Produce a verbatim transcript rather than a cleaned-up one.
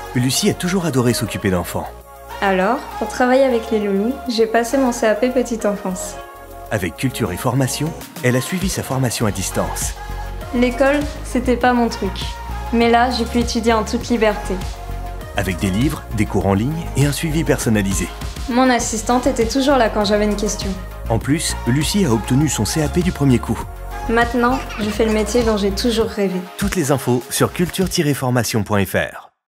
Lucie a toujours adoré s'occuper d'enfants. Alors, pour travailler avec les loulous, j'ai passé mon C A P Petite Enfance. Avec culture et formation, elle a suivi sa formation à distance. L'école, c'était pas mon truc. Mais là, j'ai pu étudier en toute liberté. Avec des livres, des cours en ligne et un suivi personnalisé. Mon assistante était toujours là quand j'avais une question. En plus, Lucie a obtenu son C A P du premier coup. Maintenant, je fais le métier dont j'ai toujours rêvé. Toutes les infos sur culture tiret formation point F R.